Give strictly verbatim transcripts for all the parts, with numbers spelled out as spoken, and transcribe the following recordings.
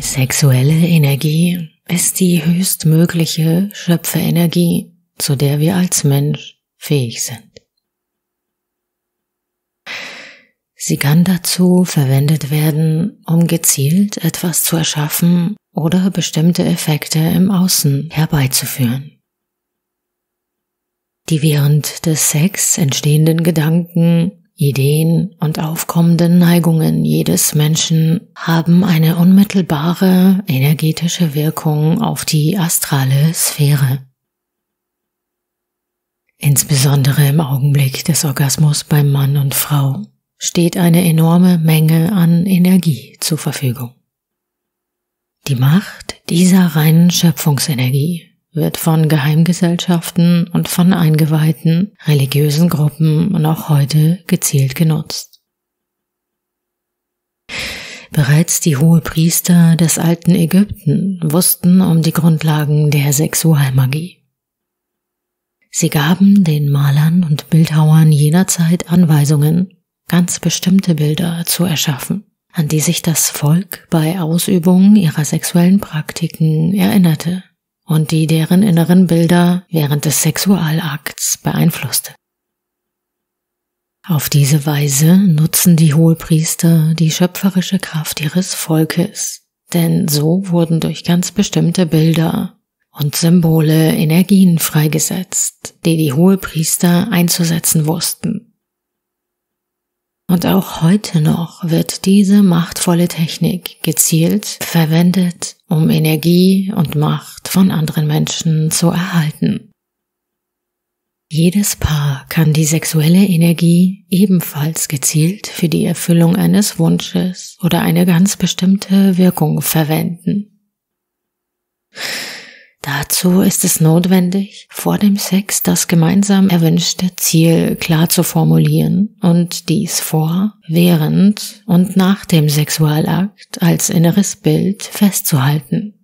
Sexuelle Energie ist die höchstmögliche Schöpferenergie, zu der wir als Mensch fähig sind. Sie kann dazu verwendet werden, um gezielt etwas zu erschaffen oder bestimmte Effekte im Außen herbeizuführen. Die während des Sex entstehenden Gedanken, Ideen und aufkommenden Neigungen jedes Menschen haben eine unmittelbare energetische Wirkung auf die astrale Sphäre. Insbesondere im Augenblick des Orgasmus beim Mann und Frau steht eine enorme Menge an Energie zur Verfügung. Die Macht dieser reinen Schöpfungsenergie wird von Geheimgesellschaften und von eingeweihten religiösen Gruppen noch heute gezielt genutzt. Bereits die Hohepriester des alten Ägypten wussten um die Grundlagen der Sexualmagie. Sie gaben den Malern und Bildhauern jener Zeit Anweisungen, ganz bestimmte Bilder zu erschaffen, an die sich das Volk bei Ausübung ihrer sexuellen Praktiken erinnerte und die deren inneren Bilder während des Sexualakts beeinflusste. Auf diese Weise nutzen die Hohepriester die schöpferische Kraft ihres Volkes, denn so wurden durch ganz bestimmte Bilder und Symbole Energien freigesetzt, die die Hohepriester einzusetzen wussten. Und auch heute noch wird diese machtvolle Technik gezielt verwendet, um Energie und Macht von anderen Menschen zu erhalten. Jedes Paar kann die sexuelle Energie ebenfalls gezielt für die Erfüllung eines Wunsches oder eine ganz bestimmte Wirkung verwenden. Dazu ist es notwendig, vor dem Sex das gemeinsam erwünschte Ziel klar zu formulieren und dies vor, während und nach dem Sexualakt als inneres Bild festzuhalten.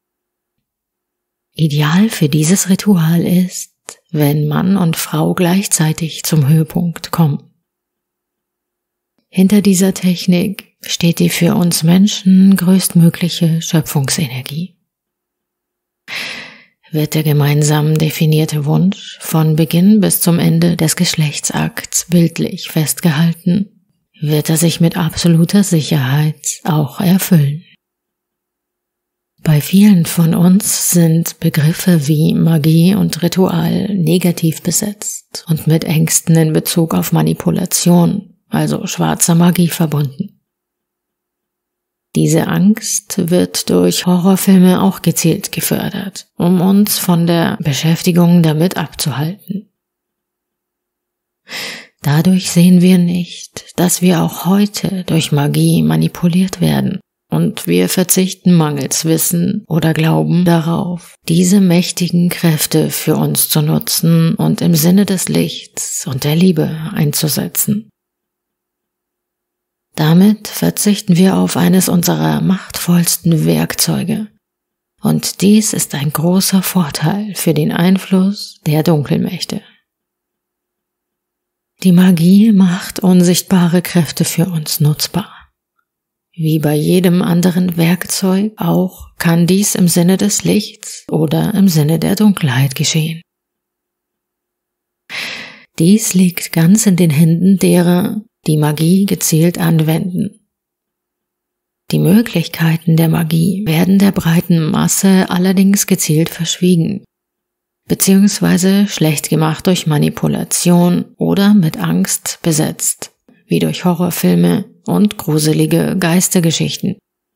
Ideal für dieses Ritual ist, wenn Mann und Frau gleichzeitig zum Höhepunkt kommen. Hinter dieser Technik steht die für uns Menschen größtmögliche Schöpfungsenergie. Wird der gemeinsam definierte Wunsch von Beginn bis zum Ende des Geschlechtsakts bildlich festgehalten, wird er sich mit absoluter Sicherheit auch erfüllen. Bei vielen von uns sind Begriffe wie Magie und Ritual negativ besetzt und mit Ängsten in Bezug auf Manipulation, also schwarzer Magie, verbunden. Diese Angst wird durch Horrorfilme auch gezielt gefördert, um uns von der Beschäftigung damit abzuhalten. Dadurch sehen wir nicht, dass wir auch heute durch Magie manipuliert werden, und wir verzichten mangels Wissen oder Glauben darauf, diese mächtigen Kräfte für uns zu nutzen und im Sinne des Lichts und der Liebe einzusetzen. Damit verzichten wir auf eines unserer machtvollsten Werkzeuge. Und dies ist ein großer Vorteil für den Einfluss der Dunkelmächte. Die Magie macht unsichtbare Kräfte für uns nutzbar. Wie bei jedem anderen Werkzeug auch kann dies im Sinne des Lichts oder im Sinne der Dunkelheit geschehen. Dies liegt ganz in den Händen derer, die Magie gezielt anwenden. Die Möglichkeiten der Magie werden der breiten Masse allerdings gezielt verschwiegen, beziehungsweise schlecht gemacht durch Manipulation oder mit Angst besetzt, wie durch Horrorfilme und gruselige Geistergeschichten.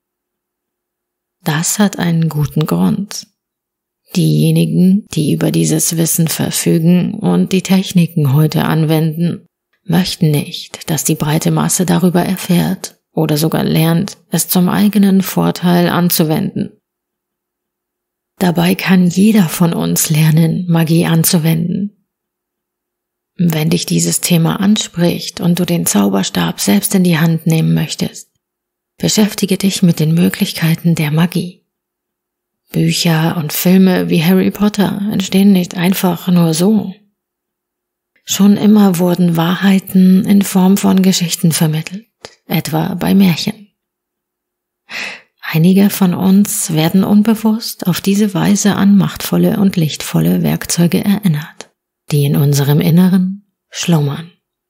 Das hat einen guten Grund. Diejenigen, die über dieses Wissen verfügen und die Techniken heute anwenden, möchten nicht, dass die breite Masse darüber erfährt oder sogar lernt, es zum eigenen Vorteil anzuwenden. Dabei kann jeder von uns lernen, Magie anzuwenden. Wenn dich dieses Thema anspricht und du den Zauberstab selbst in die Hand nehmen möchtest, beschäftige dich mit den Möglichkeiten der Magie. Bücher und Filme wie Harry Potter entstehen nicht einfach nur so. Schon immer wurden Wahrheiten in Form von Geschichten vermittelt, etwa bei Märchen. Einige von uns werden unbewusst auf diese Weise an machtvolle und lichtvolle Werkzeuge erinnert, die in unserem Inneren schlummern.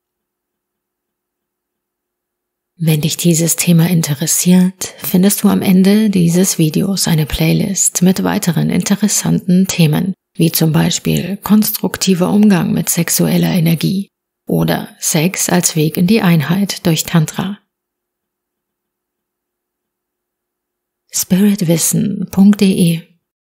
Wenn dich dieses Thema interessiert, findest du am Ende dieses Videos eine Playlist mit weiteren interessanten Themen, wie zum Beispiel konstruktiver Umgang mit sexueller Energie oder Sex als Weg in die Einheit durch Tantra. spiritwissen punkt de